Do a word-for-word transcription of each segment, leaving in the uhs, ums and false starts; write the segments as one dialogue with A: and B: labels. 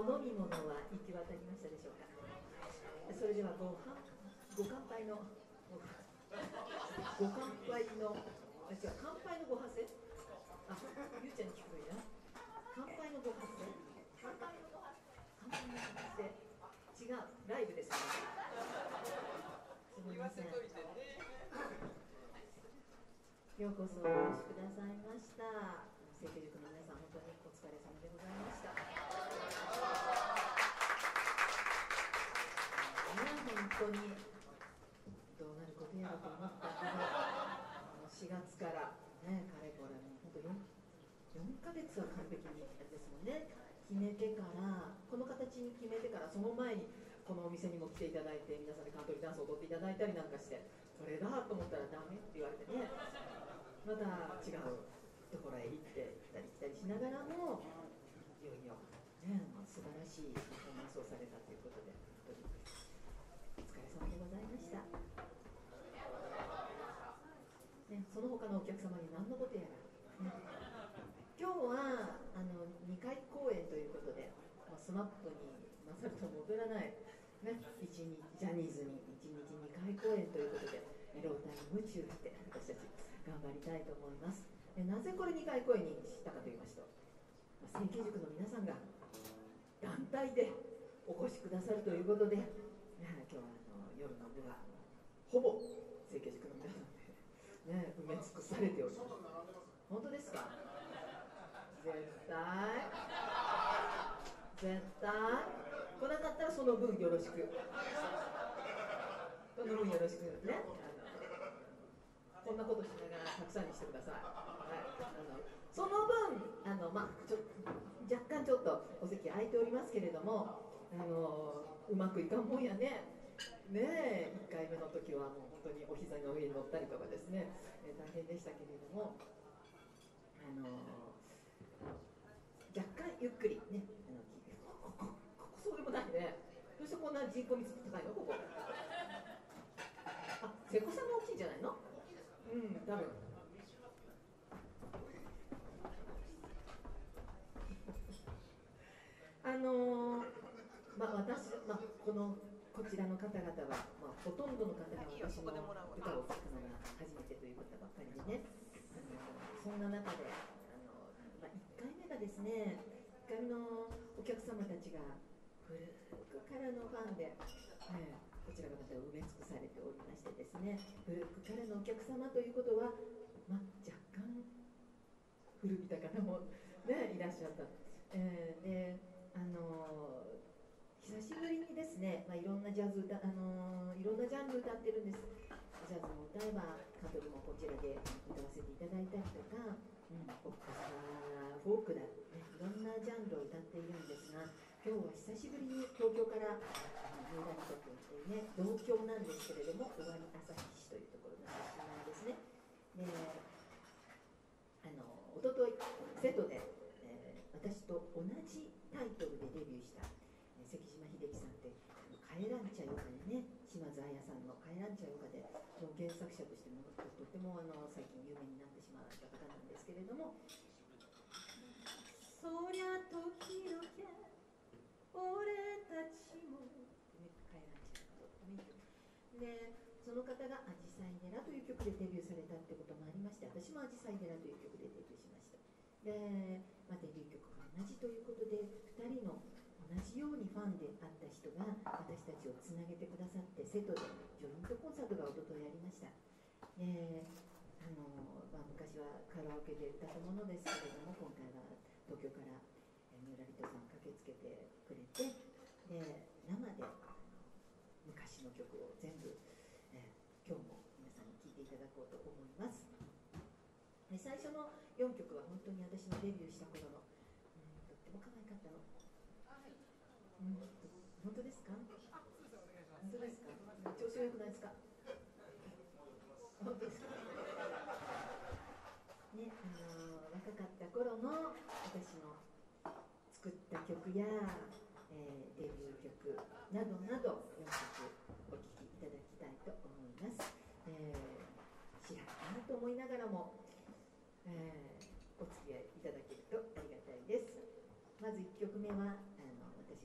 A: お飲み物は行き渡りましたでしょうか。それではご乾杯のご乾杯の違う乾杯のご発声。あ、ゆうちゃんに聞くといいな。乾杯のご発声。乾杯のご発声。乾杯のご発声。違う、ライブですね。すみません。ようこそお越しくださいました。成蹊塾の皆さん、本当にお疲れ様でございました。ね、本当にどうなることやろうと思ったこのしがつからね、かれこれもう本当よんかげつは完璧にですもんね。決めてから、この形に決めてから、その前にこのお店にも来ていただいて、皆さんでカントリーダンスを踊っていただいたりなんかして、それだと思ったらダメって言われてね、また違うところへ行って来たり来たりしながらも、いよいよ、ね、素晴らしいパフォーマンスをされたということで、本当にお疲れ様でございました。ね、その他のお客様に何のことやら、ね、今日はあのにかい公演ということで、スマップに勝ると戻らない、ね、いちにちジャニーズにいちにちにかい公演ということで、ロータに夢中して私たち頑張りたいと思います。なぜこれにかい公演にしたかと言いますと、成蹊塾の皆さんが団体でお越しくださるということで、今日はあの夜の部はほぼ成蹊塾の皆さんで、ね、埋め尽くされております。本当ですか？絶対絶対来なかったらその分よろしく、その分よろしくね。こんなことしながらたくさんにしてください。はい、あのその分あの、まあ、ちょ若干ちょっとお席空いておりますけれども、あのうまくいかんもんやね。ねえ、いっかいめの時はもう本当にお膝の上に乗ったりとかですね、えー、大変でしたけれども、あの若干ゆっくりね、あのここ、ここそうでもないね。どうしてこんな人口密度高いのここ。あ、瀬古さんが大きいんじゃないの？うん、多分。あのー、まあ私、まあ、このこちらの方々は、まあ、ほとんどの方が私の歌を聴くのが初めてという方ばっかりでね、あのそんな中であの、まあ、いっかいめがですね、いっかいめのお客様たちが古くからのファンで、えー、こちらがまた埋め尽くされておりましてですね、古くからのお客様ということは、まあ、若干古びた方も、ね、いらっしゃった。えー、であのー久しぶりにですね、まあ、いろんなジャズ歌、あのー、いろんなジャンル歌ってるんです。ジャズも歌えばカトリもこちらで歌わせていただいたりとか、うん、ポップスだフォークだ、ね、いろんなジャンルを歌っているんですが、今日は久しぶりに東京から三浦美といってね、同郷なんですけれども、尾張旭市というところの出身なんですね。であの一昨日瀬戸で、えー、私と同じタイトルでデビューした関島秀樹さんって「帰らんちゃよか」でね、島津亜矢さんの「帰らんちゃよか」で原作者としてもとてもあの最近有名になってしまった方なんですけれども、そりゃ時々俺たちも、ね、帰らんちゃよかとってもいい曲で、その方が「あじさい寺」という曲でデビューされたってこともありまして、私も「あじさい寺」という曲でデビューしました。で、まあ、デビュー曲が同じということで、ふたりの同じようにファンであった人が私たちをつなげてくださって、瀬戸でジョイントコンサートが一昨日やりました。であの、まあ、昔はカラオケで歌ったものですけれども、今回は東京から三浦璃とさん駆けつけてくれて、で生で昔の曲を全部、えー、今日も皆さんに聴いていただこうと思います。で最初のよんきょくは本当に私のデビューした頃の、うん、とっても可愛かったの。うん、本当ですか？本当ですか？調子が良くないですか？本当ですか？ね、あのー、若かった頃の私の作った曲や、えー、デビュー曲などなどよんきょくお聴きいただきたいと思います。えー、知らないなと思いながらも、えー、お付き合いいただけるとありがたいです。まずいっきょくめはあの私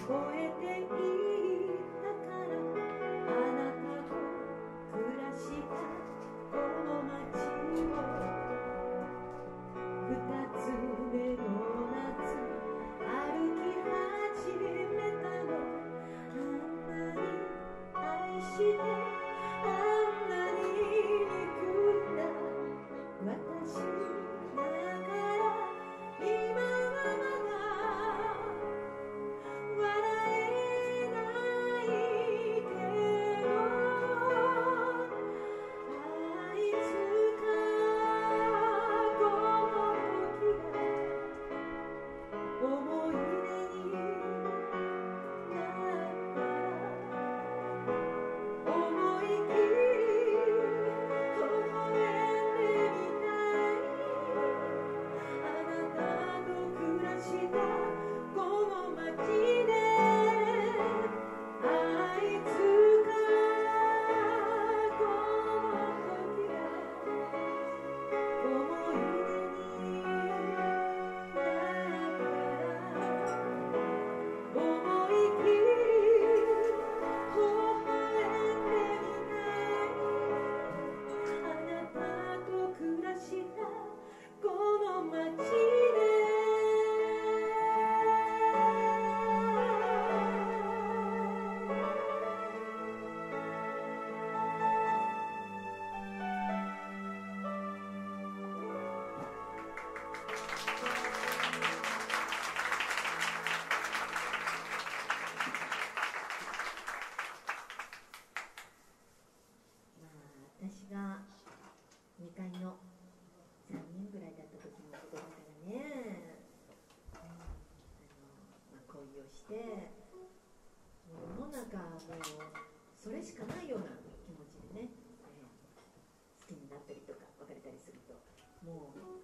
A: それしかないような気持ちでね、えー、好きになったりとか別れたりすると、もう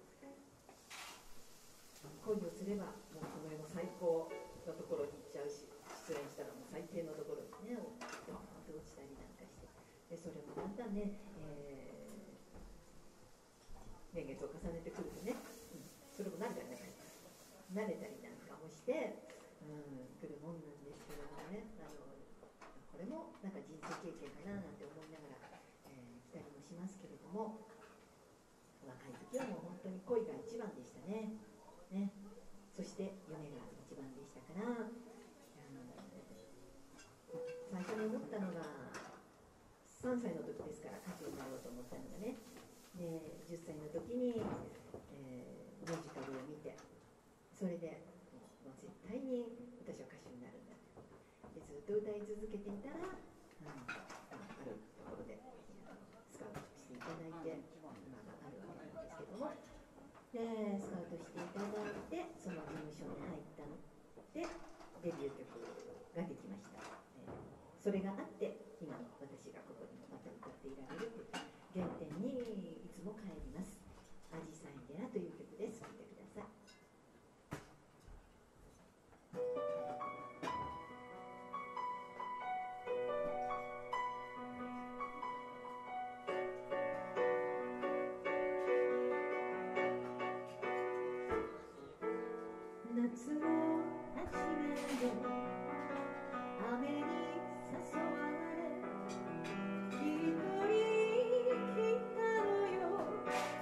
A: 恋をすればもうこの世の最高のところに行っちゃうし、失恋したらもう最低のところにねドーンと落ちたりなんかして、でそれもだんだんね、えー、年月を重ねてくるとね、うん、それも慣れたりなんか慣れたりなんかもして、うん、来るもんなんですけどもね、あのこれもなんか人生経験かななんて思いながら、えー、来たりもしますけれども、若い時はもう本当に恋が一番でしたね。ね、そして夢が一番でしたから、うん、最初に思ったのがさんさいの時ですから、歌手になろうと思ったのがね。でじゅっさいの時に、えー、ミュージカルを見て、それでもう絶対に私は歌手になるんだでずっと歌い続けていたら、うん、あるところでスカウトしていただいて、今があるわけなんですけども、でスカウトしていただいて、その事務所に入ったのでデビュー曲ができました。えー、それがあって今の私がここにまた歌っていられるという原点にいつも帰ります。アジサイデアという曲です。聴いてください。夏の初めで雨に誘われ一人来たのよ、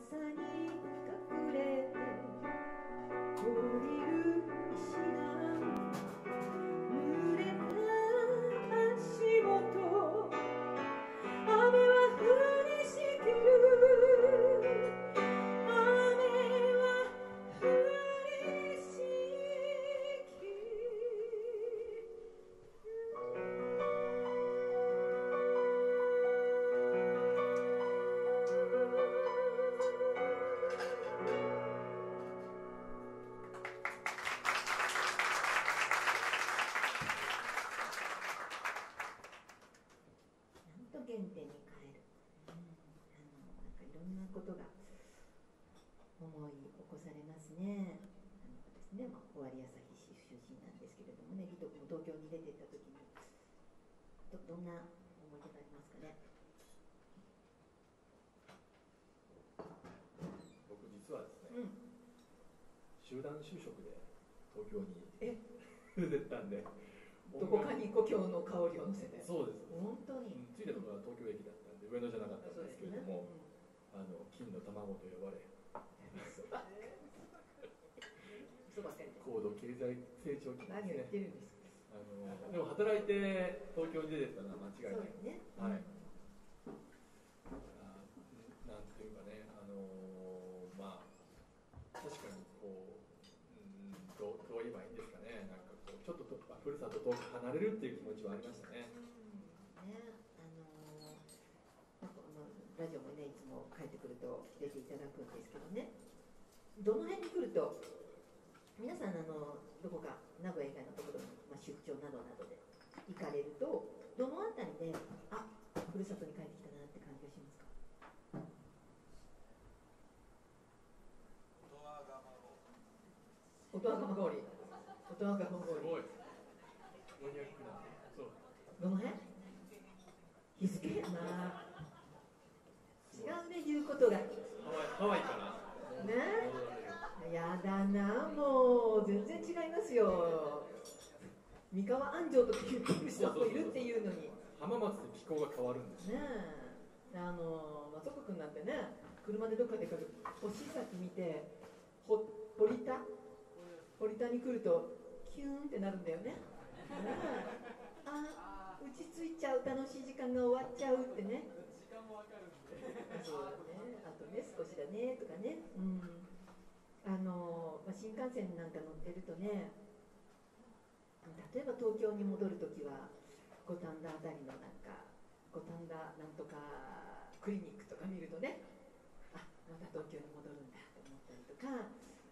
A: さに隠れて降りる石が濡れた足元雨は降りしきる雨は降りしきるなんと原点に帰る、うん、あのなんかいろんなことが思い起こされますね。あのですね、まあ、尾張旭市出身なんですけれどもね、義徳も東京に出て行った時に ど, どんな思い出がありますかね。
B: 僕実はですね、
A: うん、
B: 集団就職で東京に
A: え
B: 出てったんで、
A: どこかに故郷の香りを乗せて。
B: そうです。
A: 本当に。
B: ついたところは東京駅だったんで上野じゃなかったんですけれども、
A: ね、
B: うん、あの金の卵と呼ばれ高度経済成長期
A: 何を言ってるんですか。
B: あのでも働いて東京に出てったのは間違いない。
A: そうね、
B: はい。あなんていうかね、あのまあ確かにこう、うん、どうどう言えばいいんですかね、なんかこうちょっととふるさと遠く離れるっていう気持ちはありましたね。
A: うん、ね、あのなんかまあラジオもねいつも帰ってくると出ていただくんですけどね、どの辺に来ると皆さんあのどこか名古屋以外のところに、まあ、出張などなどで行かれるとどのあたりであふるさとに帰ってきたなって感じがしますか。音羽釜氷。音羽釜氷。すごい。
B: マニアックな。そう。
A: どの辺？日付やな。違うね言うことが。
B: ハワイかな。
A: ね。やだな、もう全然違いますよ。三河安城とか言ってる人もいるっていうのに。
B: 浜松で気候が変わるんです
A: ねえ、あの松岡君なんてね、車でどっか出かける星崎見てほ堀田堀田に来るとキューンってなるんだよね。ねあ落ち着いちゃう、楽しい時間が終わっちゃうってね。
B: 時間もわかるんで。
A: そうだね、あとね少しだねとかね、うん、あの、まあ、新幹線なんか乗ってるとね、例えば東京に戻るときは五反田あたりのなんか五反田なんとかクリニックとか見るとね、あまた東京に戻るんだと思ったりとか、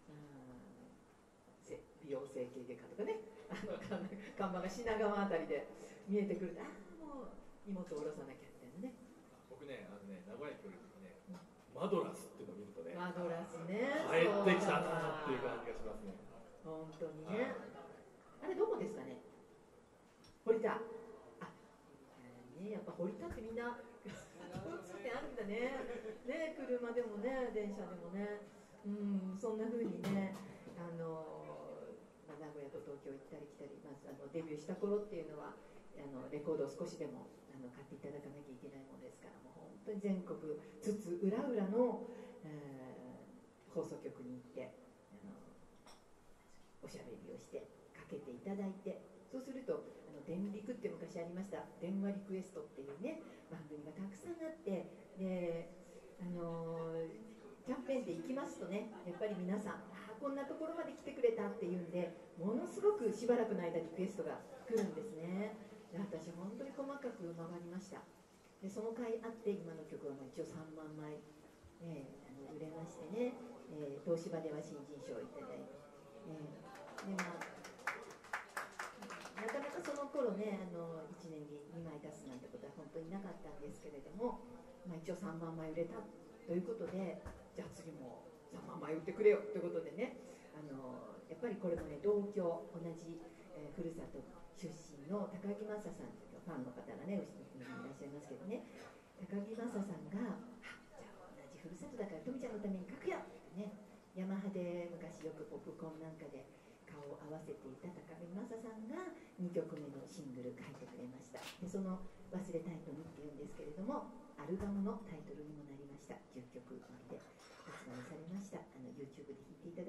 A: 美容整形外科とかね、あの看板が品川あたりで見えてくると、あもう荷物を下ろさなきゃみたいなね。
B: 僕ね、あのね名古屋駅降りるとね、マドラスっていうのを見るとね、
A: マドラスね、
B: 帰ってきたなっていう感じがしますね。
A: 本当にね。あれどこですかね。堀田。あ、ね、やっぱ堀田ってみんな共通点あるんだね。ね、車でもね、電車でもね、うん、そんな風にね、あの、まあ、名古屋と東京行ったり来たり、まずあのデビューした頃っていうのはあのレコードを少しでもあの買っていただかなきゃいけないものですから、もう本当に全国津々浦々の、えー、放送局に行ってあのおしゃべりをしてかけていただいて、そうするとあの電リクって昔ありました電話リクエストっていうね番組がたくさんあって、であのキャンペーンで行きますとね、やっぱり皆さんあこんなところまで来てくれたっていうんで、ものすごくしばらくの間リクエストが来るんですね。で私本当に細かく回りました。でその回あって今の曲はまあ一応さんまんまい、えー、あの売れましてね、えー、東芝では新人賞をいただいて、えーでまあ、なかなかその頃ねあのいちねんににまい出すなんてことは本当になかったんですけれども、まあ、一応さんまんまい売れたということで、じゃあ次もさんまんまい売ってくれよということでね、あのやっぱりこれもね同郷同じ、えー、ふるさと出身の高木雅さんというファンの方がね後ろにいらっしゃいますけどね、高木雅さんがあじゃあ同じふるさとだから富ちゃんのために書くよってね、ヤマハで昔よくポップコーンなんかで顔を合わせていた高木雅さんがにきょくめのシングル書いてくれました。でその忘れたいとにっていうんですけれども、アルバムのタイトルにもなりました。じゅっきょくまであ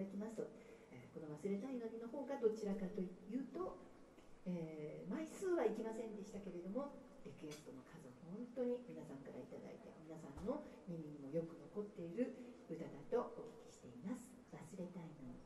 A: だきますと、えー、この忘れたいのにの方がどちらかというと、えー、枚数はいきませんでしたけれども、リクエストの数、本当に皆さんからいただいて、皆さんの耳にもよく残っている歌だとお聞きしています。忘れたいのに。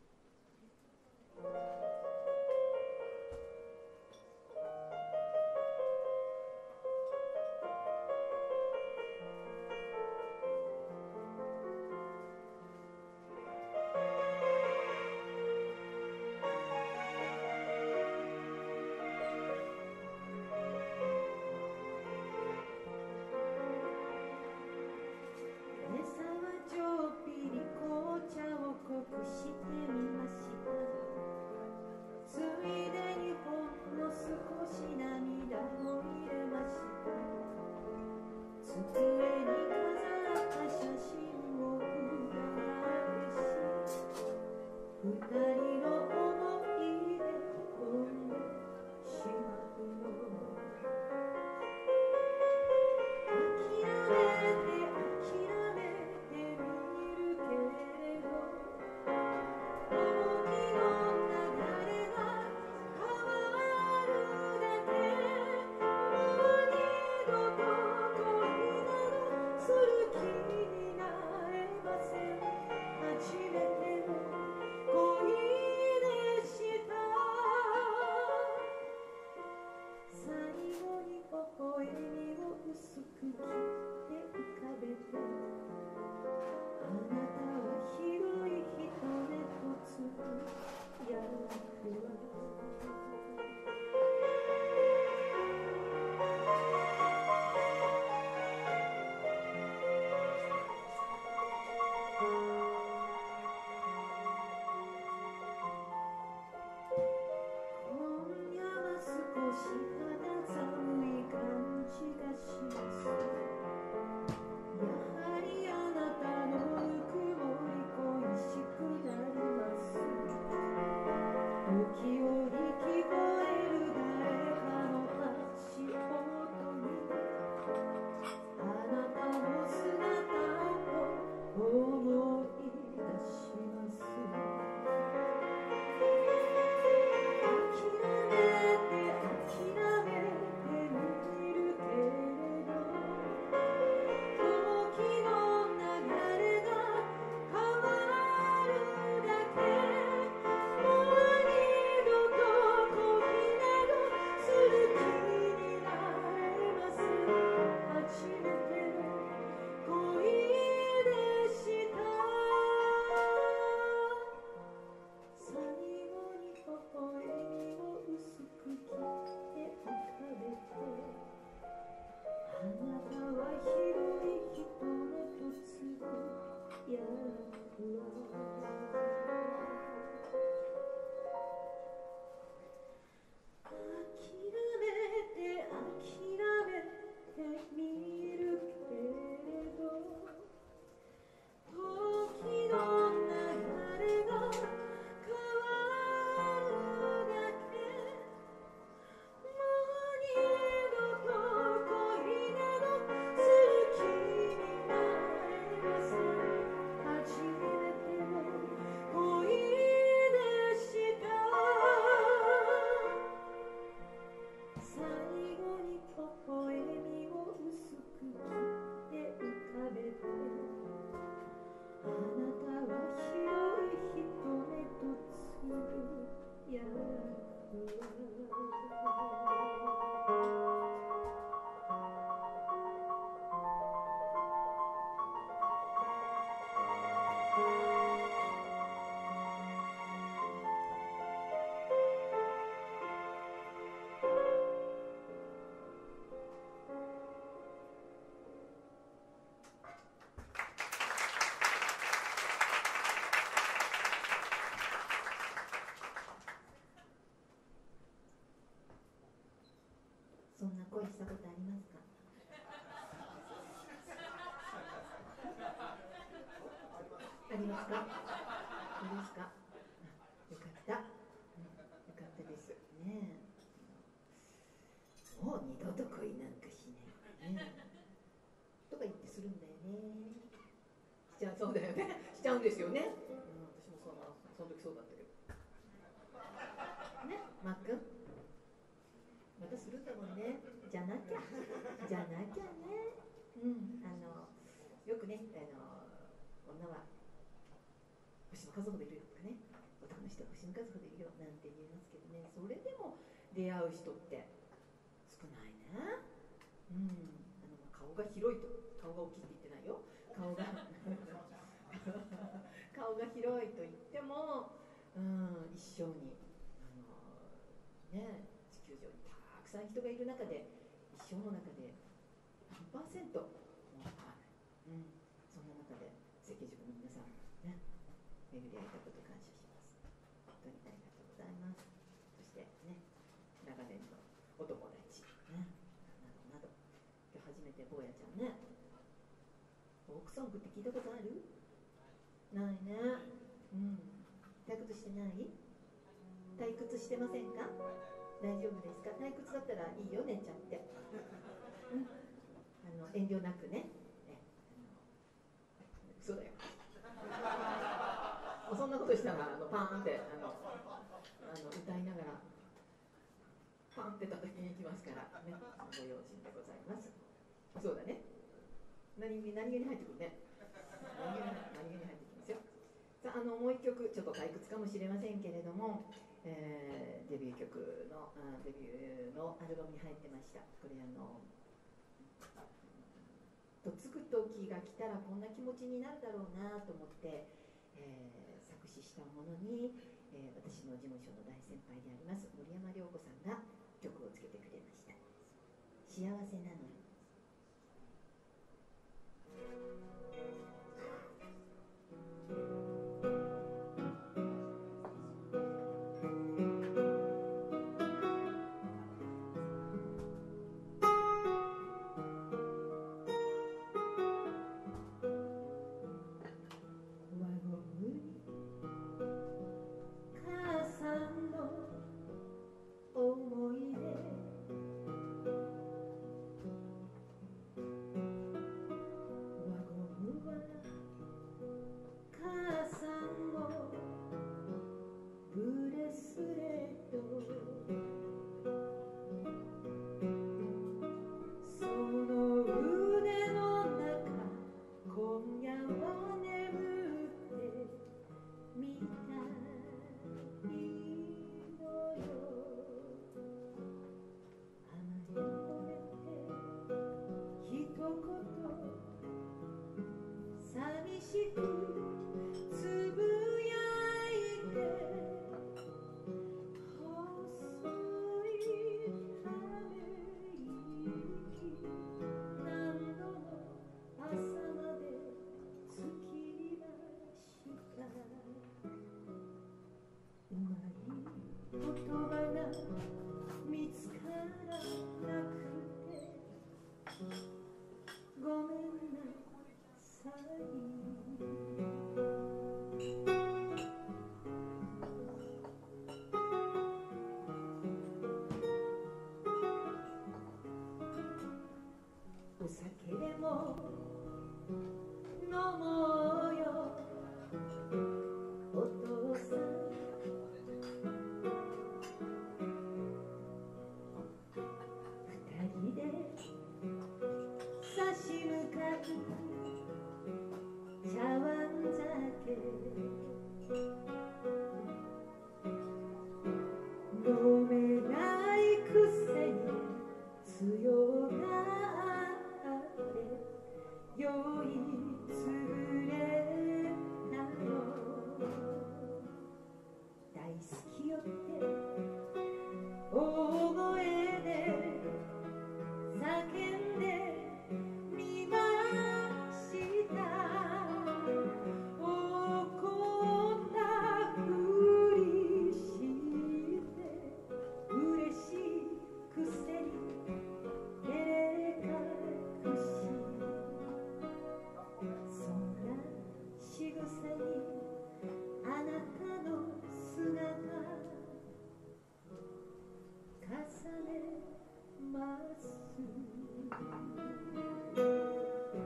A: そんな恋したことありますか？ありますか？ありますか？よかった、うん、よかったですね。もう二度と恋なんかしないねとか言ってするんだよね。しちゃう、そうだよね。しちゃうんですよね。うん、私もそその時そうだったけどね、マックンまたするんだもんね。じゃなきゃじゃなきゃね。うん、あのよくね、あの女は星の数ほどいるよとかね、男の人は星の数ほどいるよなんて言いますけどね、それでも出会う人って少ないね。うん、あの顔が広いと、顔が大きいって言ってないよ。顔が顔が広いと言っても、うん、一生にあのね、地球上にたくさん人がいる中で、一生の中で何パーセントもわからない、うん、そんな中で設計塾の皆さんね、巡り会えたこと感謝します。本当にありがとうございます。そしてね、長年のお友達、ね、などなど、今日初めて坊やちゃんね、フォークソングって聞いたことある？ないね。うん。退屈してない？退屈してませんか？大丈夫ですか？退屈だったらいいよ、寝ちゃって。うん。あの遠慮なくね。え、あの嘘だよ。もうそんなことしたらあのパーンってあのあの歌いながらパンって叩きに行きますからね。ご用心でございます。そうだね。何気何気に入ってくるね。何気に何気に入ってきますよ。さあ、あのもう一曲ちょっと退屈かもしれませんけれども、えー、デビュー曲のあデビューのアルバムに入ってました。これあのとつく時が来たらこんな気持ちになるだろうなと思って、えー、作詞したものに、えー、私の事務所の大先輩であります森山良子さんが曲をつけてくれました。幸せなのよ。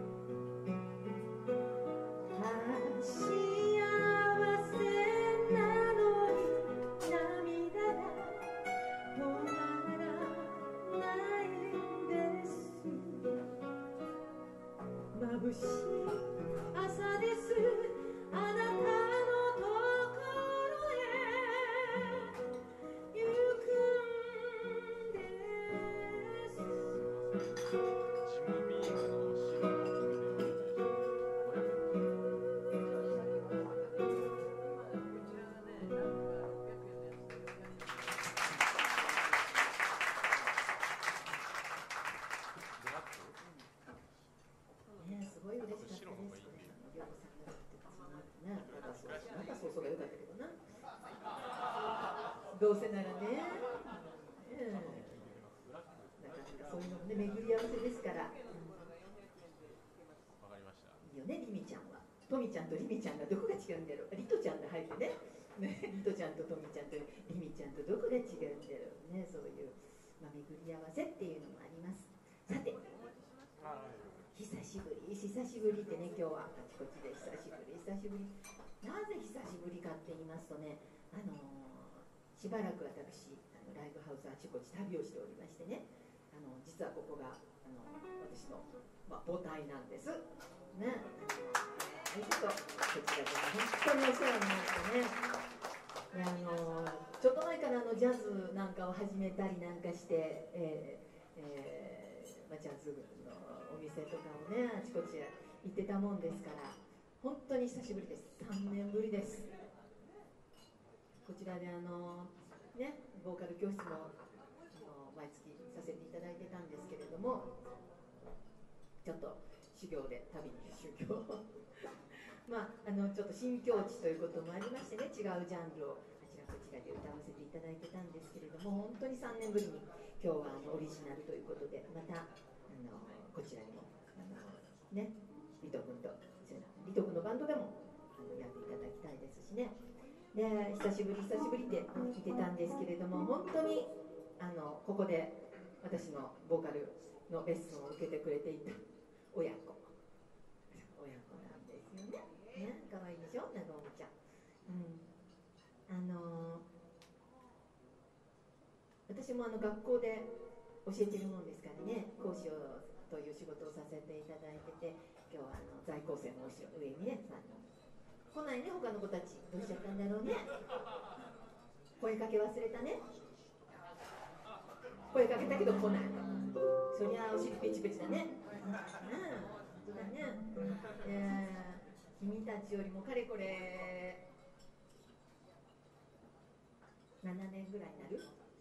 C: 幸せな
A: そうそうがよかったけどな。どうせならね、うん、なかなかそういうのもね、巡り合わせですから。わか
C: りました。
A: いいよね、リミちゃんは。トミちゃんとリミちゃんがどこが違うんだろう。リトちゃんが入ってね。ね、リトちゃんとトミちゃんとリミちゃんとどこが違うんだろうね。そういう、まあ、巡り合わせっていうのもあります。さて、久しぶり、久しぶりってね、今日はあちこちで久しぶり、久しぶり。なぜ久しぶりかって言いますとね、あのー、しばらく私あのライブハウスあちこち旅をしておりましてね、あの実はここがあの私の、まあ、母体なんですね。ちょっとこちらで本当にお世話になってね、であのー、ちょっと前からあのジャズなんかを始めたりなんかして、えーえーまあ、ジャズのお店とかをねあちこち行ってたもんですから、本当に久しぶりです。さんねんぶりです。こちらであのねボーカル教室もあの毎月させていただいてたんですけれども、ちょっと修行で旅に修行まああのちょっと新境地ということもありましてね、違うジャンルをあちらこちらで歌わせていただいてたんですけれども、本当にさんねんぶりに今日はあのオリジナルということで、またあのこちらにもあのねリト君とリト君のバンドでもあのやっていただきたいですしね。で久しぶり久しぶりって言ってたんですけれども、本当にあのここで私のボーカルのレッスンを受けてくれていた親子親子なんですよね。ね、可愛いでしょ、なごみちゃん。うん、あの私もあの学校で教えてるもんですからね、講師をという仕事をさせていただいてて、今日はあの在校生も後ろ上にねさんにん来ないね、他の子たちどうしちゃったんだろうね。声かけ忘れたね。声かけたけど来ない。そりゃお尻ペチペチだね。うん、本当だね。えー、君たちよりもかれこれななねんぐらいになる？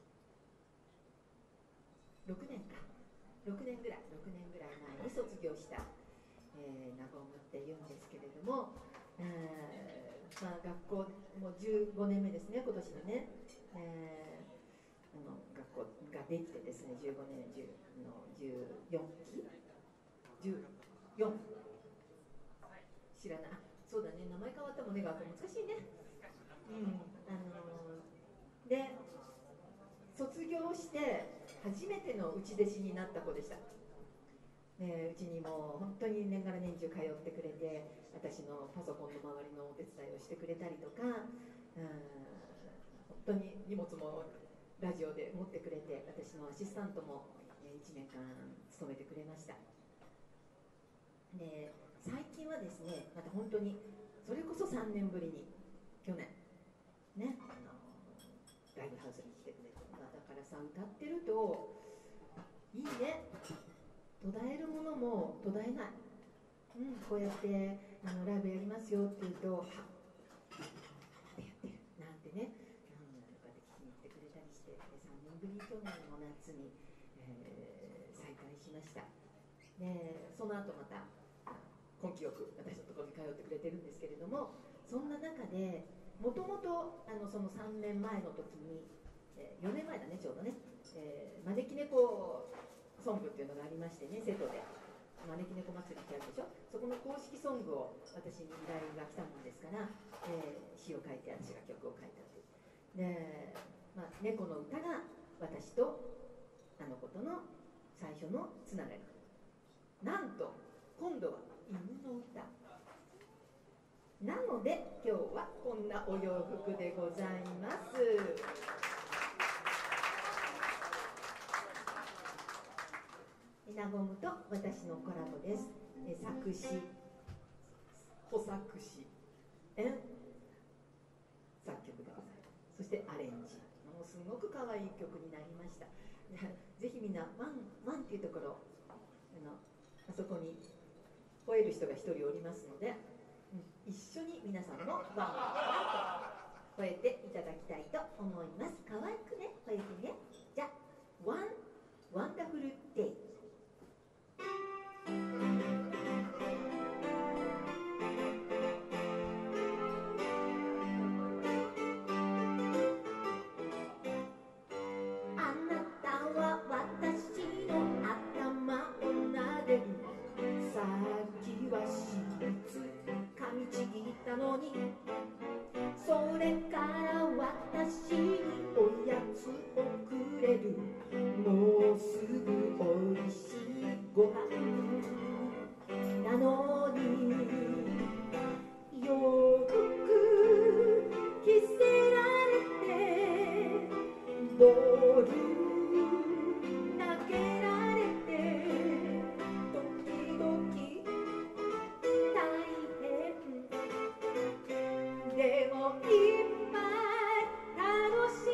A: ろくねんか。ろくねんぐらい、ろくねんぐらい前に卒業した、えー、なごむって言うんですけれども、えーまあ、学校もうじゅうごねんめですね、今年でね、えー、あの学校ができてですね、じゅうごねんのじゅうよんきじゅうよん知らない、あ、そうだね、名前変わったもんね、学校難しいね。うん、あのー、で卒業して初めての内弟子になった子でした。ね、うちにも本当に年がら年中通ってくれて、私のパソコンの周りのお手伝いをしてくれたりとか、うん、本当に荷物もラジオで持ってくれて、私のアシスタントもいちねんかん務めてくれました。で最近はですね、また本当にそれこそさんねんぶりに去年ね、あのライブハウスに来てくれて、まあ、だからさ、歌ってるといいね、途絶えるものも途絶えない、うん、こうやってあのライブやりますよって言うと、はっやってるなんてね、うん、とかで聞きに来てくれたりして、でさんねんぶりに去年の夏に、えー、再開しました。でその後また根気よく私のところに通ってくれてるんですけれども、そんな中でもともとそのさんねんまえの時に、えー、よねんまえだねちょうどね、えー、招き猫ソングっていうのがありましてね、瀬戸で招き猫祭りってあるでしょ、そこの公式ソングを私に依頼が来たもんですから、えー、詩を書いて私が曲を書いたというで、まあ、猫の歌が私とあの子との最初のつながり、なんと今度は犬の歌なので、今日はこんなお洋服でございます。なごむと私のコラボです。え作詞、補作詞、え作曲でございます。そしてアレンジ、もうすごく可愛い曲になりました。ぜひみんなワンワンっていうところ、あのあそこに吠える人が一人おりますので、うん、一緒に皆さんもワンワンと吠えていただきたいと思います。可愛くね、吠えてね。じゃあ、ワンワンダフルデイ。 のにそれから私におやつをくれるもうすぐおいしいご飯なのによく着せられてボール投げられて時々大変でもいっぱい楽し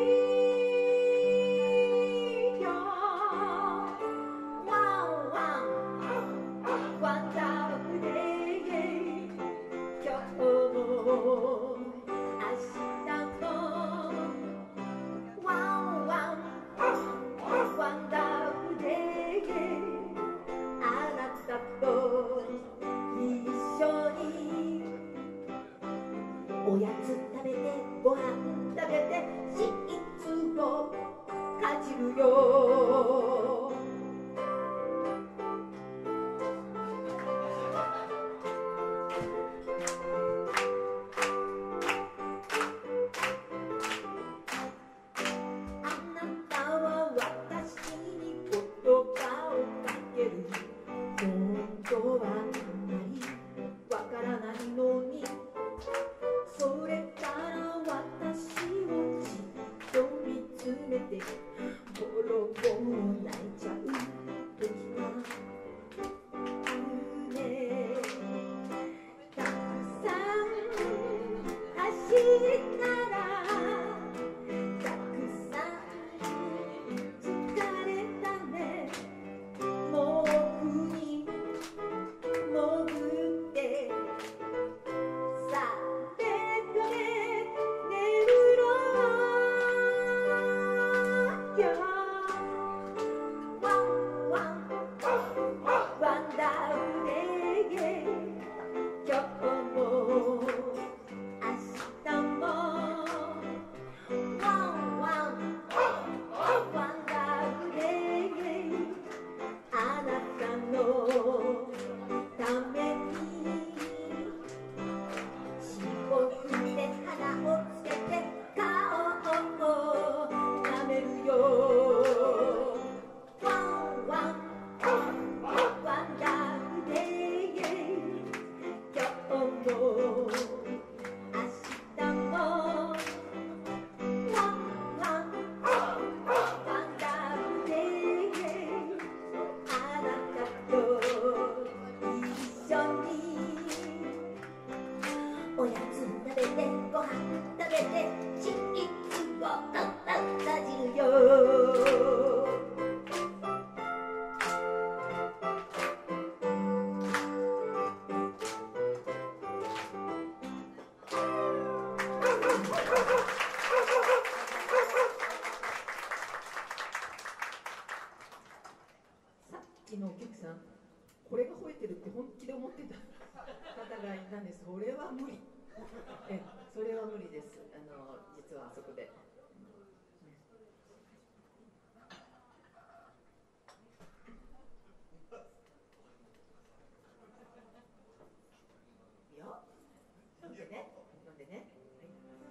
A: いよワンワンワンダフデー今日も明日もワンワンワンダフデーあなたと一緒におやつ食べてご飯食べてシーツをかじるよあなたは私に言葉をかける本当はあんまりわからないのにそれから私をじっと見つめてボロボロ泣いちゃう時があるねたくさん走ったらたくさん疲れたね毛布に潜ってさあベッドで眠ろうよワンワンワンダフデー今日も明日もワンワンワンダフデーあなたのために尻を振って鼻をつけて顔を舐めるよワンワンワンダフデー今日も明日もワンワンワンダフデーあなたと一緒におやつ食べてご飯食べてチーズをかじるよさっきのお客さんこれが吠えてるって本気で思ってた方がいたんです。それは無理えそれは無理です。あの実はあそこでいいよ飲んでね飲んでね、はい、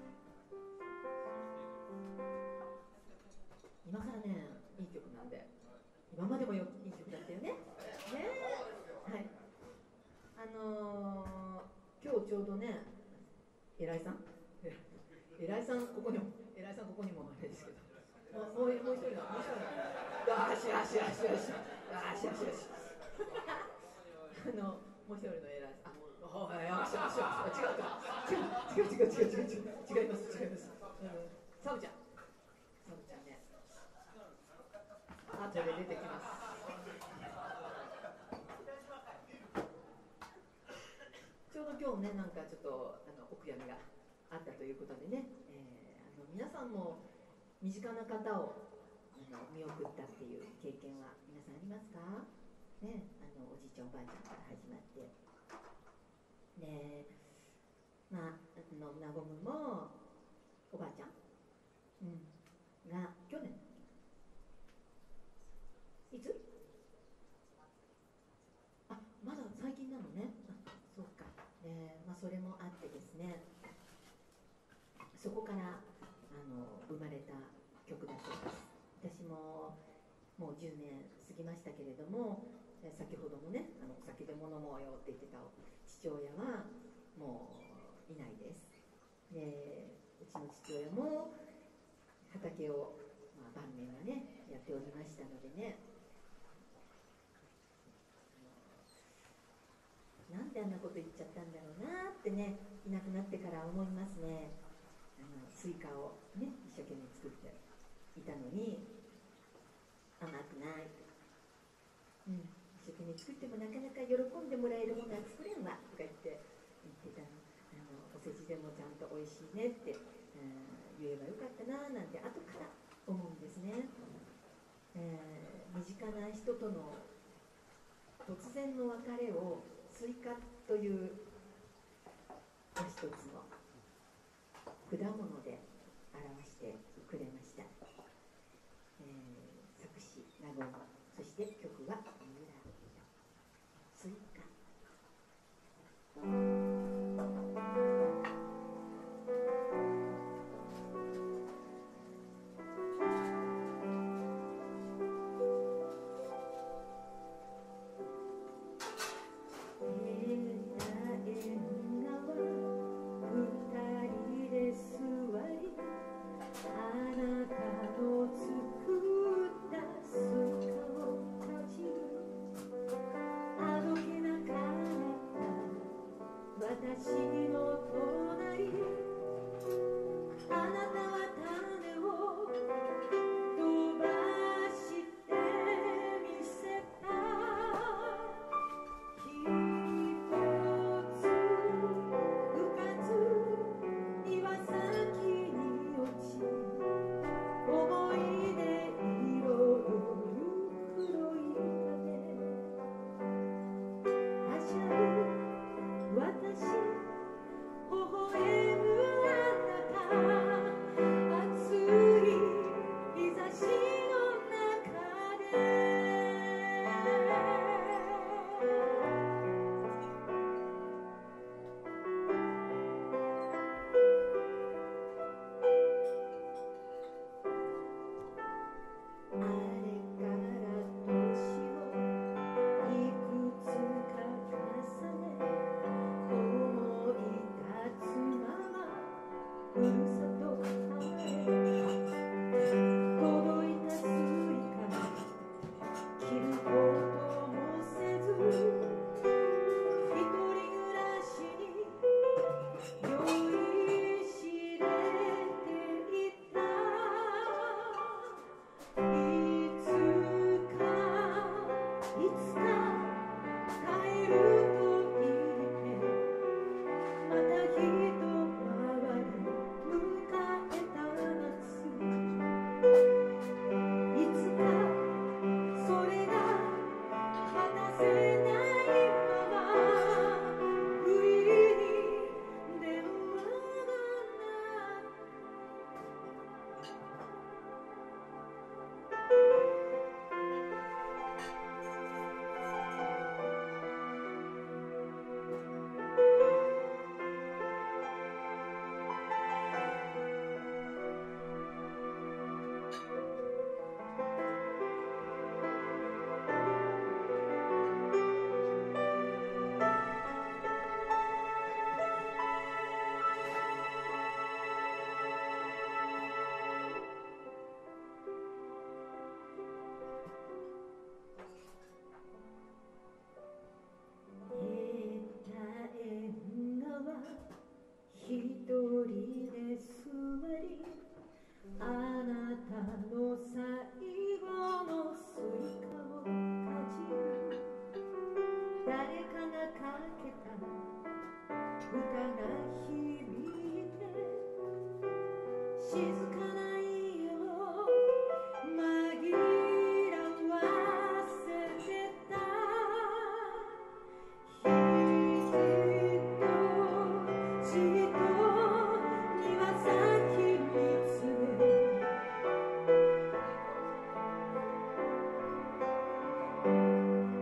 A: 今からねいい曲なんで今までもよいい曲だったよねねはいあのー、今日ちょうどね偉いさん偉いさんここにも偉いさんここにもあれですけどもうもうもう一人のもう一人のよしよしよしよしよしよしよしあのもう一人の偉いさんあおいよしよしよし違うか違う違う違う違う違う違う違います違いますサブちゃんサブちゃんね後で出てきますちょうど今日ねなんかちょっとあのお悔やみがあったということでね、えー、あの皆さんも身近な方をあの見送ったっていう経験は皆さんありますか？ね、あのおじいちゃんおばあちゃんから始まってで、まああのなごむもおばあちゃん、うん、が去年いつ？あ、まだ最近なのね。あ、そうか。えー、まあそれもあってね。そこからあの生まれた曲だそうです。私ももうじゅうねん過ぎましたけれども、先ほどもね、あのお酒でも飲もうよって言ってた父親はもういないです。で、うちの父親も畑を、まあ、晩年はねやっておりましたのでね、なんであんなこと言っちゃったんだろうなってね、いなくなってから思いますね。あのスイカをね一生懸命作っていたのに甘くない、うん、一生懸命作ってもなかなか喜んでもらえるものは作れんわとか言って言ってたの。あのお世辞でもちゃんと美味しいねって、うん、言えばよかったななんて後から思うんですね。えー、身近な人との突然の別れをスイカという一つの果物で表してくれました。えー、作詞ナゴン、そして曲は三浦スイカ。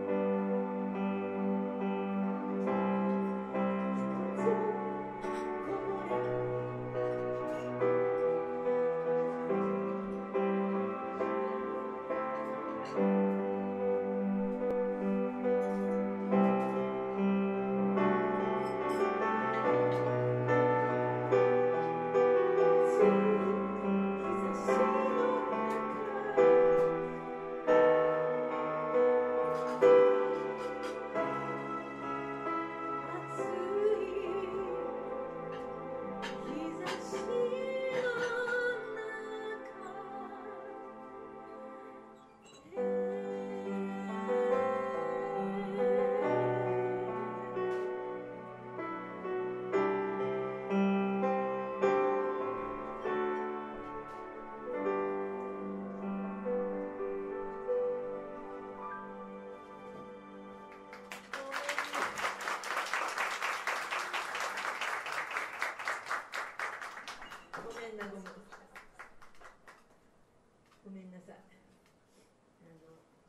C: こ
A: ごめんなさい。あの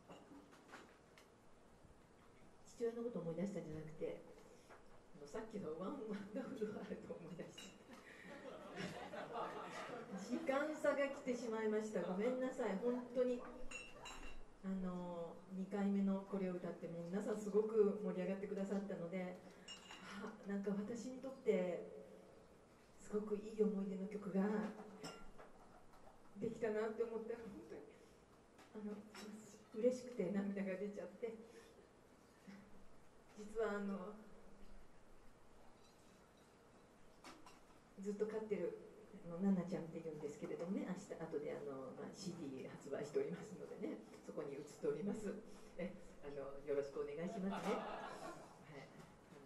A: 父親のこと思い出したんじゃなくて、あのさっきのワンワンダフルワールドを思い出した。時間差が来てしまいました。ごめんなさい。本当にあのにかいめのこれを歌ってもう皆さんすごく盛り上がってくださったので、あ、なんか私にとってすごくいい思い出の曲ができたなって思って、本当にあの嬉しくて涙が出ちゃって、実はあのずっと飼ってるあのナナちゃんっていうんですけれどもね、明日後であの、まあ、シーディー 発売しておりますのでね、そこに映っております。えあのよろしくお願いしますね。はい、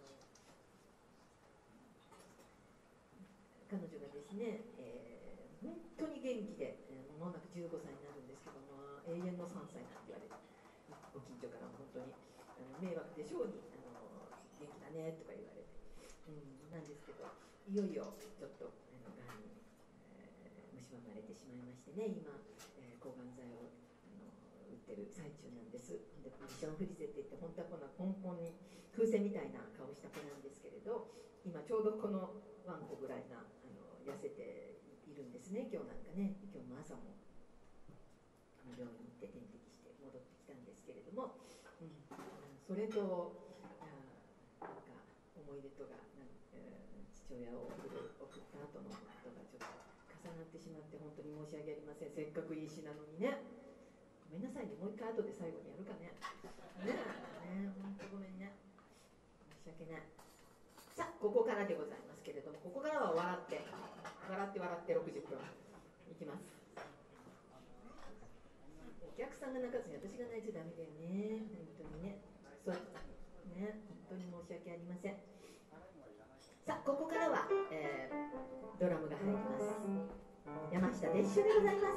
A: あの彼女がですね、えー、本当に元気で、えー、もう間もなくじゅうごさいになるんですけども、永遠のさんさいなんて言われて、ご近所からも本当にあの迷惑でしょうにあの元気だねとか言われて、うん、なんですけど、いよいよちょっとあのがんに、えー、蝕まれてしまいましてね、今、えー、抗がん剤をあの打ってる最中なんです。でミッションフリゼって言って、本当はこんなポンポンに風船みたいな顔した子なんですけれど、今ちょうどこのワンコぐらいなあの痩せているんですね。今日なんかね、今日も朝もあの病院に行って点滴して戻ってきたんですけれども、うん、それとあなんか思い出とがなん、えー、父親を送る送った後のことがちょっと重なってしまって本当に申し訳ありません。せっかくいい詩なのにね。ごめんなさいね、もう一回後で最後にやるかね。ねえ、ねえ、本当ごめんね。申し訳ない。さあ、ここからでございますけれども、ここからは笑って、笑って笑ってろくじゅっぷんいきます。お客さんが泣かずに私が泣いちゃダメだよね。本当にね。そうね、本当に申し訳ありません。さあ、ここからは、えー、ドラムが入ります。山下別所でございます。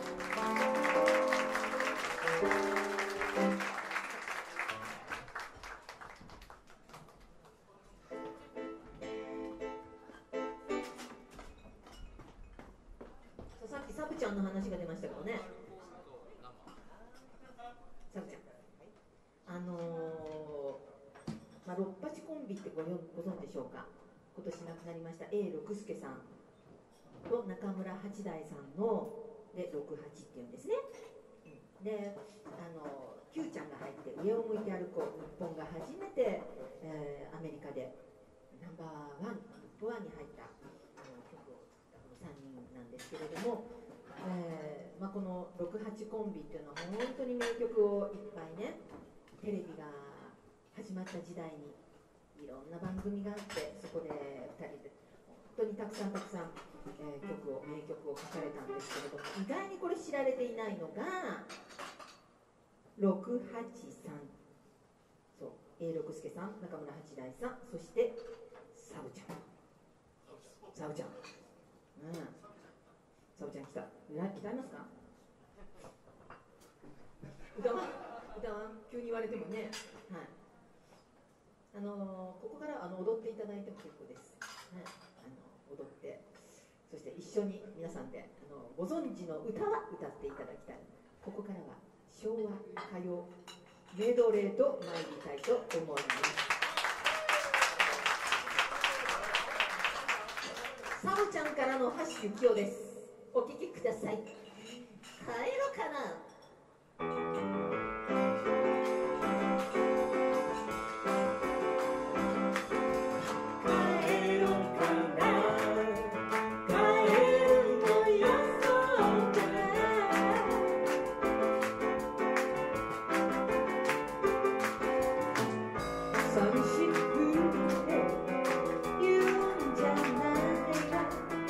A: さっきサブちゃんの話が出ましたけどね、サブちゃん、あのーまあ、六八コンビってごよご存知でしょうか。今年亡くなりました A 六輔さんと中村八大さんので六八っていうんですね。で、あの Q ちゃんが入って上を向いて歩こう、日本が初めて、えー、アメリカでナンバーワントップワンに入ったあの曲を作ったこのさんにんなんですけれども、えーまあ、この六八コンビっていうのは本当に名曲をいっぱいね、テレビが始まった時代にいろんな番組があって、そこでふたりで本当にたくさんたくさん、えー、曲を名曲を書かれたんですけれども、意外にこれ知られていないのが六八さん、そう A 六輔さん、中村八大さん、そしてサブちゃん、サブちゃん、うん、サブちゃん来た。歌いますか？歌わん歌わん急に言われてもね、はい、あのー、ここからあの踊っていただいても結構です、ね、あの踊って、そして一緒に皆さんであのご存知の歌は歌っていただきたい。ここからは昭和歌謡メドレーと参りたいと思います。サブちゃんからの橋幸夫です。お聴きください。帰ろうかな。寂しくて言うんじゃないわ。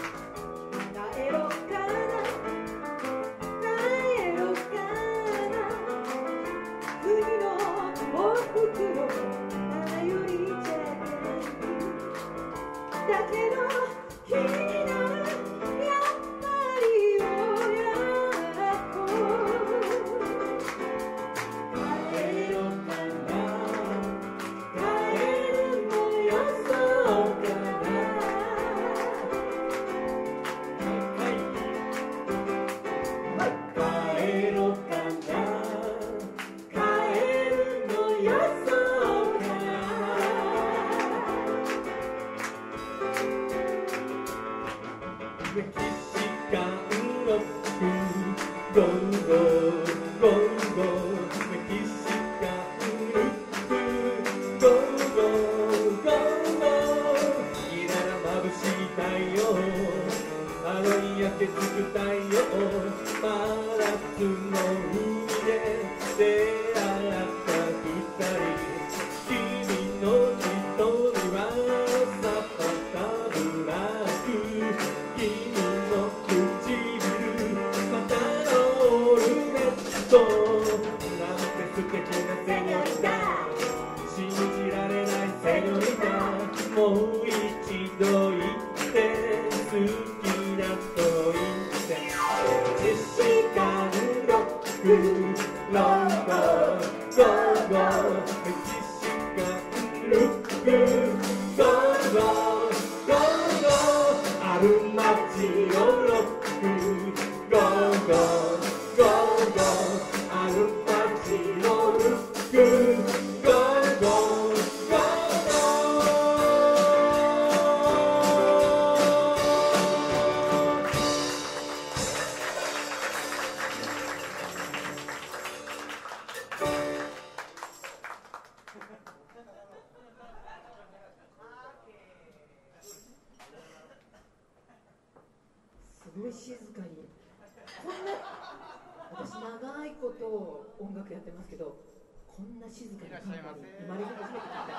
A: すごい静かに、こんな私長いこと音楽やってますけど、こんな静かにタンバリン生まれて初めて聞いたんです。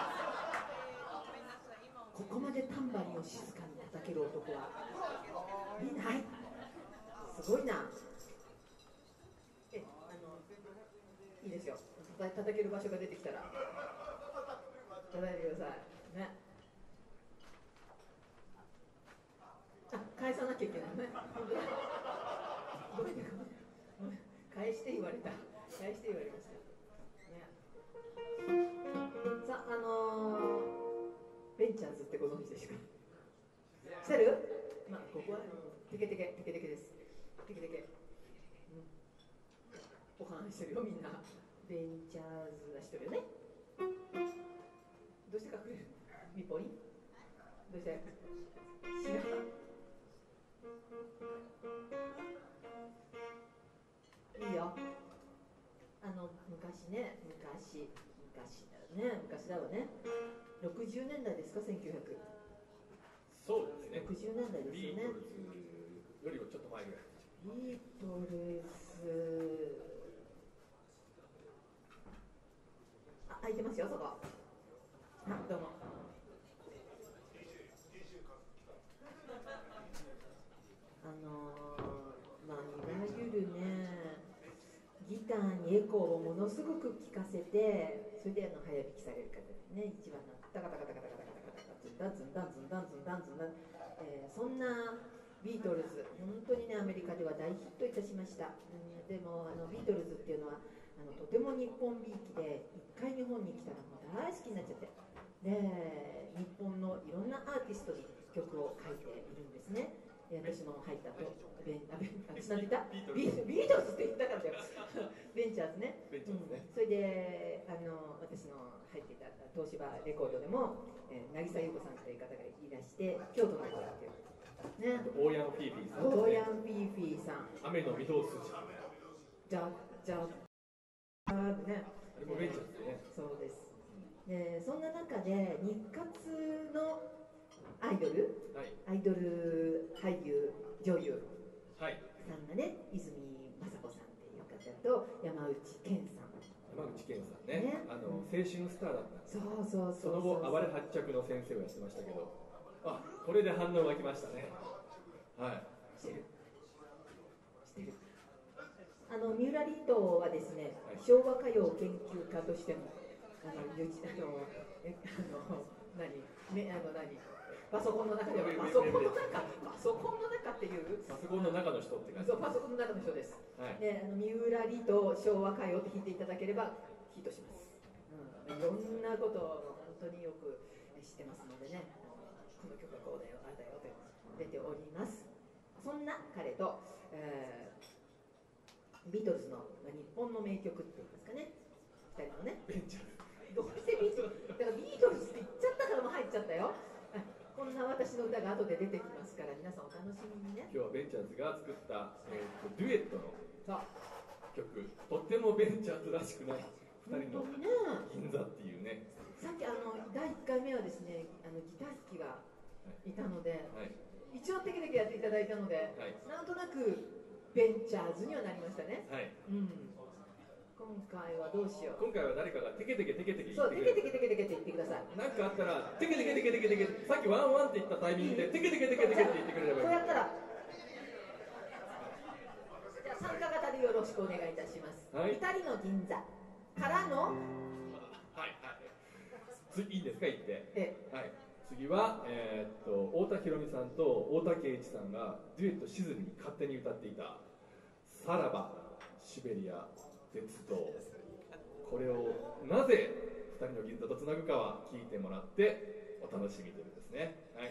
A: ここまでタンバリンを静かに叩ける男はいない。すごいな。え、あのいいですよ。叩ける場所が出てきたら叩いてくださいね。あ、返さなきゃいけないね。ごめんね、ごめん。返して言われた。返して言われました。ね。さあ、あのー、ベンチャーズってご存知でしょうか。してる？まあ、ここはテケテケテケテケです。テケテケ。うん。お話してるよ、みんな。ベンチャーズはしてるよね。どうして隠れる？ミポリ？どうして？知らん。いいよ。あの昔ね、昔昔だよね、昔だわね。ろくじゅうねんだいですか、せんきゅうひゃく。
B: そうですね。
A: ろくじゅうねんだいですよね。
B: ビートルズよりもちょっと前ぐらい。
A: ビートルズ。あ、空いてますよ、そこ。あ、どうも。あのー、まあいわゆるね、ギターにエコーをものすごく聴かせて、それであの早弾きされる方ですね。一番のタカタカタカタカタカタカタカズンダンズンダンズンダンズンダンズンダン、えー、そんなビートルズ、本当にねアメリカでは大ヒットいたしました。うん、でもあのビートルズっていうのはあのとても日本びいきで、一回日本に来たらもう大好きになっちゃって、で日本のいろんなアーティストに曲を書いているんですね。私も入ったと、ベン、あ、ベン、私なんて言ったビートルズって言ったからだよ。ベンチャーズね。
B: ベンチャーズね。
A: うん、それで、あの、私の入っていた東芝レコードでも、えー、渚優子さんという方がいらして、京都の子だっていう。ね。
B: オーヤンフィーフィーさん、
A: ね。オーヤンフィーフィーさん。
B: 雨の御堂筋。
A: じゃ、じゃ、あ、ね。
B: あれもベンチャーズね。
A: そうです。で、そんな中で、日活のアイドル、はい、アイドル俳優女優さんがね、泉雅子さんっていう方と山内健さん。
B: 山内健さんね、ね、あの青春スターだったんです。
A: そうそうそう。
B: その後暴れ発着の先生をやってましたけど、あ、これで反応が来ましたね。はい。
A: してる。してる。あの三浦璃とはですね、はい、昭和歌謡研究家としてもあのあのえあの何ねあの何パソコンの中ではパソコンの中パソコンの中っていう
B: パソコンの中の人って感じ。
A: そう、パソコンの中の人です。
B: はい、
A: で、あの三浦里と昭和歌謡って弾いていただければヒットします。うん、いろんなことを本当によく知ってますのでね、この曲はこうだよ、ああだよと出ております。そんな彼と、えー、ビートルズの日本の名曲っていうんですかね、ふたりのね。
B: ベンチャーズ。
A: どうしてビートルズだからビートルズって言っちゃったからもう入っちゃったよ。こんな私の歌が後で出てきますから、皆さんお楽しみにね。
B: 今日はベンチャーズが作った、えー、とデュエットの曲、とってもベンチャーズらしくないふたりの銀座っていうね。
A: さっきあのだいいっかいめはですね、あのギター弾きがいたので、はい、一応テケテケやっていただいたので、はい、なんとなくベンチャーズにはなりましたね。はい、うん、今回はどうしよう。
B: 今回は誰かがテケテケテケテケ言
A: ってくれる。そう、テケテケテケテケって言ってください。
B: なんかあったらテケテケテケテケテケ、さっきワンワンって言ったタイミングでテケテケテケテケって言ってくれればいい。
A: そうやったら、じゃあ参加型でよろしくお願いいたします。はい、ふたりの銀座からの、
B: はいはい。次いいですか、言って。ええ、はい。次は、えー、っと太田裕美さんと太田圭一さんがデュエットしずに勝手に歌っていた「さらばシベリア鉄道」、これをなぜふたりの銀座とつなぐかは聞いてもらってお楽しみというですね。はい。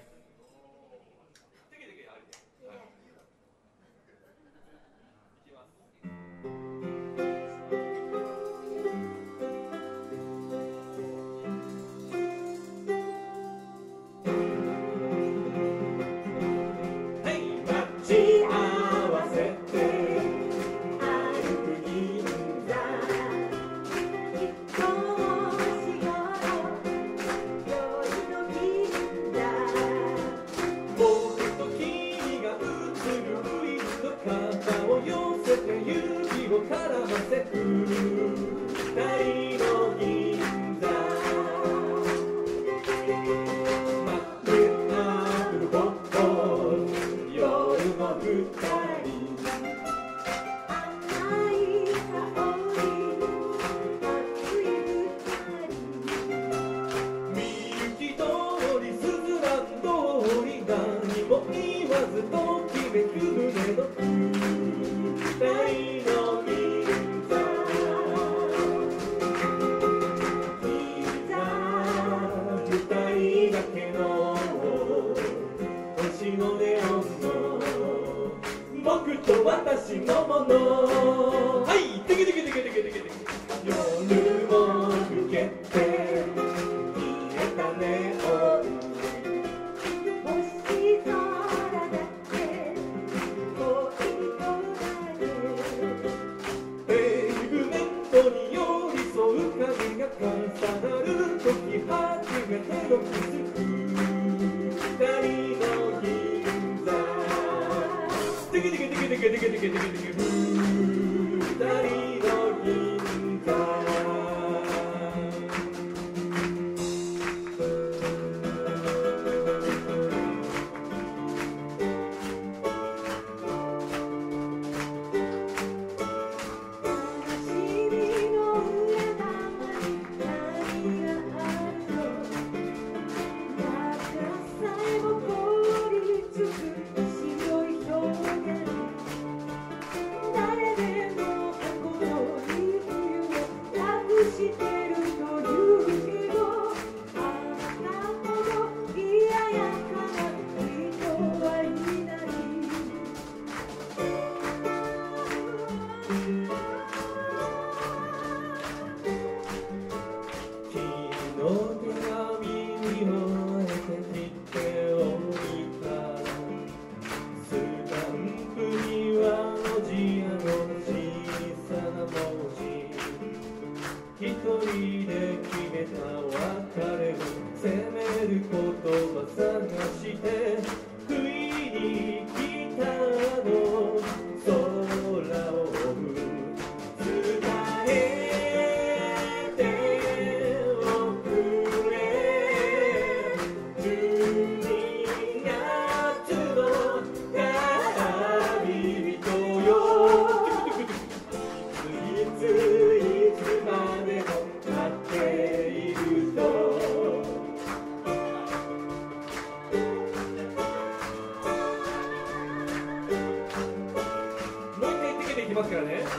C: だ
B: ますからね。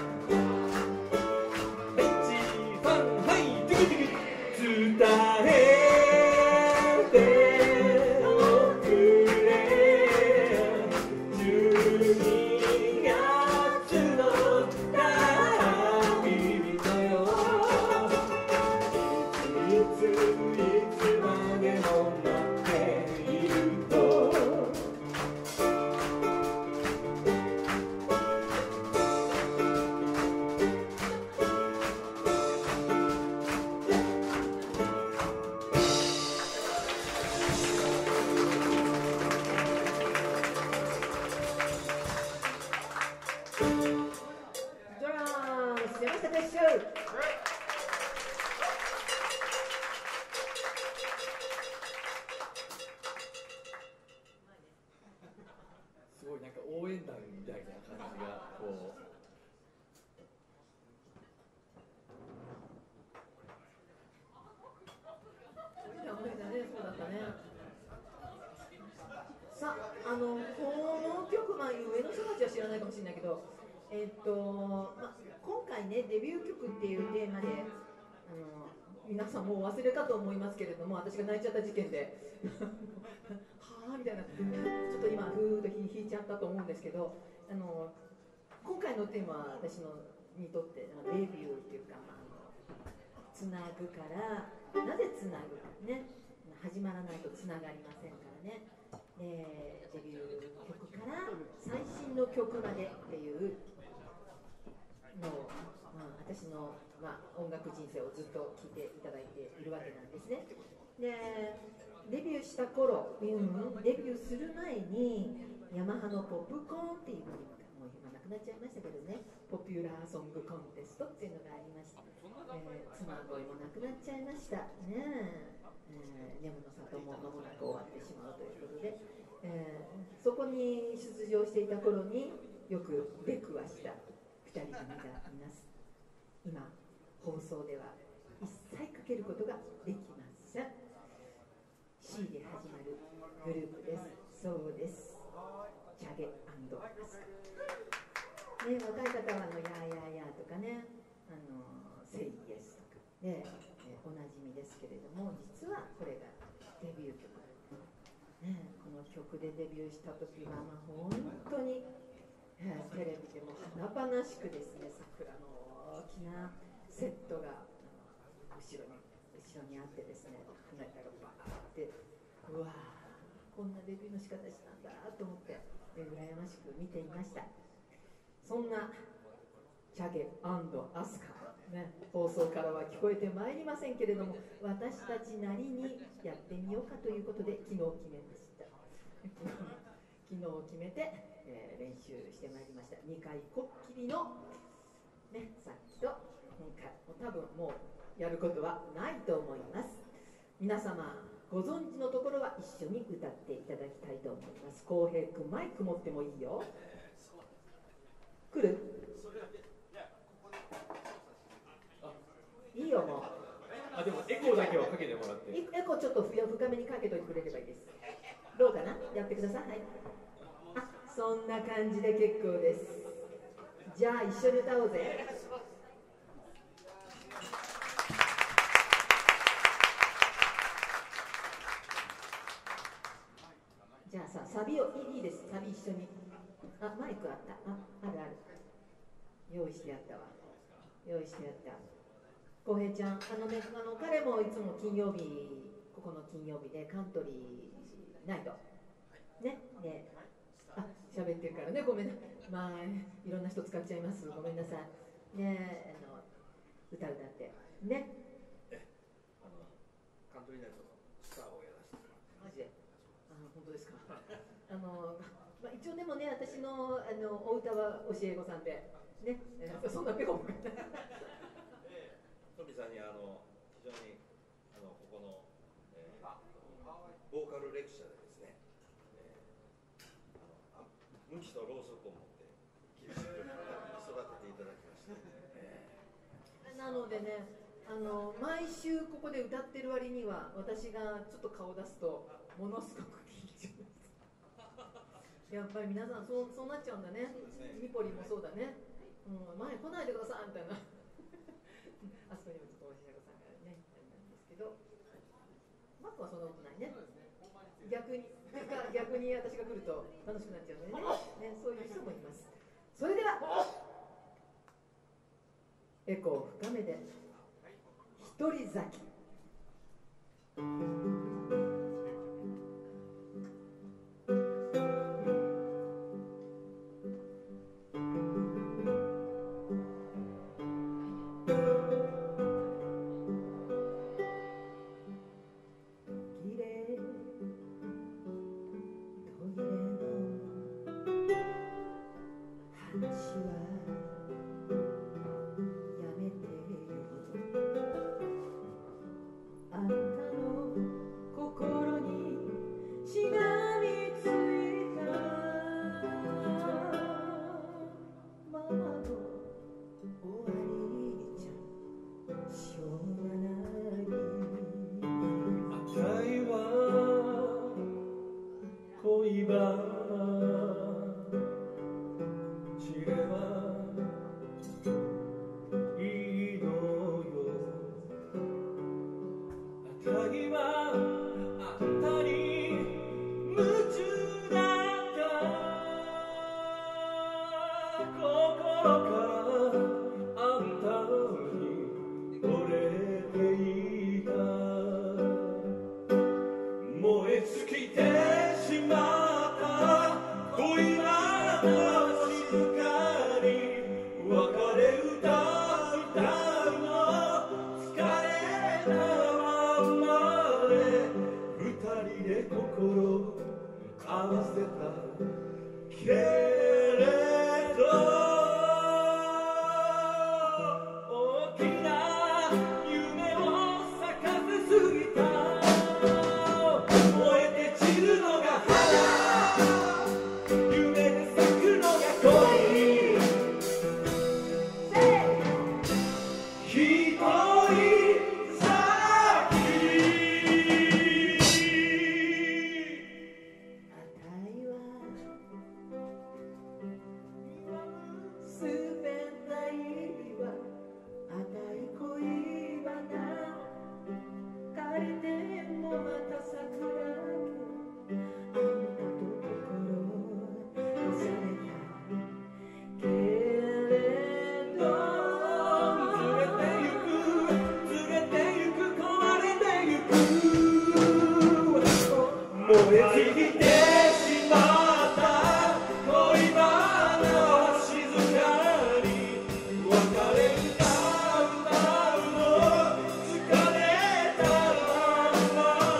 B: はいチーファンはいティキティキ伝えておくれじゅうにがつの旅人よいついつまでも待っていると
A: ドラムス山下鉄秀。
B: すごいなんか応援団みたいな感じがこう
A: そうだったね。さあ、あのこの曲、まあ、上の人たちは知らないかもしれないけど、えっとまあ、今回ねデビュー曲っていうテーマであの皆さんもうお忘れかと思いますけれども、私が泣いちゃった事件ではあみたいな、ちょっと今ふーっと弾いちゃったと思うんですけど、あの今回のテーマは私のにとってデビューっていうか、まあ、あのつなぐから、なぜつなぐかね、始まらないとつながりませんからね。でデビュー曲から最新の曲までっていうのを、まあ、私の、まあ、音楽人生をずっと聴いていただいているわけなんですね。でデビューした頃、うん、デビューする前にヤマハのポップコーンっていうのがもう今なくなっちゃいましたけどね、ポピュラーソングコンテストっていうのがありました。えー、妻恋もなくなっちゃいましたね。えー、眠の里も間もなく終わってしまうということで、えー、そこに出場していた頃によく出くわしたふたり組がいます。今放送では一切かけることができません。 C で始まるグループです。そうです、チャゲ&アスカ、ね、若い方はあのヤーヤーヤーとかね、あのセイイエスとかで、えー、おなじみですけれども、実はこれがデビュー曲、ね、この曲でデビューした時は、まあ、本当に、えー、テレビでも華々しくですね、桜の大きなセットが後ろに後ろにあってですね、花板がバーって、うわー、こんなデビューの仕方したんだと思って、えー、羨ましく見ていました。そんなチャゲ&アスカ、ね、放送からは聞こえてまいりませんけれども、私たちなりにやってみようかということで昨日決めました昨日決めて、えー、練習してまいりました。にかいこっきりの、ね、さっきと今回も多分もうやることはないと思います。皆様ご存知のところは一緒に歌っていただきたいと思います。浩平君、マイク持ってもいいよ。来る？いいよもう。
B: あ、でもエコーだけはかけてもらって。
A: エコーちょっと深めにかけといてくれればいいです。どうかな？やってください。はい。あ、そんな感じで結構です。じゃあ一緒に歌おうぜ。じゃあさ、サビをいい、いいです。サビ一緒に。あ、マイクあった。あ、あるある。用意してやったわ。用意してやった。浩平ちゃん、あのね、あの彼もいつも金曜日、ここの金曜日でカントリーナイト。ね、で、あ、喋ってるからね、ごめんな。まあ、いろんな人使っちゃいます。ごめんなさい。ね、あの歌歌って。ね。
B: あのカントリーナイトのスターをやらせてもらって。
A: マジで。あ、本当ですか。あの、まあ、一応でもね、私のあのお歌は教え子さんで。ね、えー、そんなペコペコ。
C: トミさんにあの非常にあのここの、えー、ボーカルレクチャーでですね、えー、あの無知とろうそくを持って厳しく育てていただきました。え
A: ー、なのでね、あの毎週ここで歌ってる割には私がちょっと顔出すとものすごく緊張です。やっぱり皆さんそう、そうなっちゃうんだね。ミポリもそうだね。うもう前来ないでくださいみたいなあそこにもちょっとおしゃ子さんがねあれなんですけど、マックはそんなことないね。逆に逆に私が来ると楽しくなっちゃうんでね、ね、そういう人もいます。それではエコー深めで一人咲き。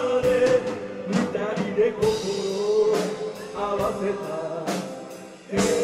D: 合わせた